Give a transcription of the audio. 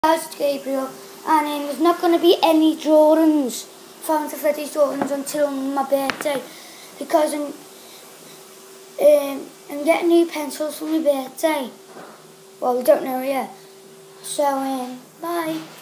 It's Gabriel, and there's not going to be any drawings, Fountain Freddy's drawings, until my birthday, because I'm getting new pencils for my birthday. Well, we don't know yet. So, bye.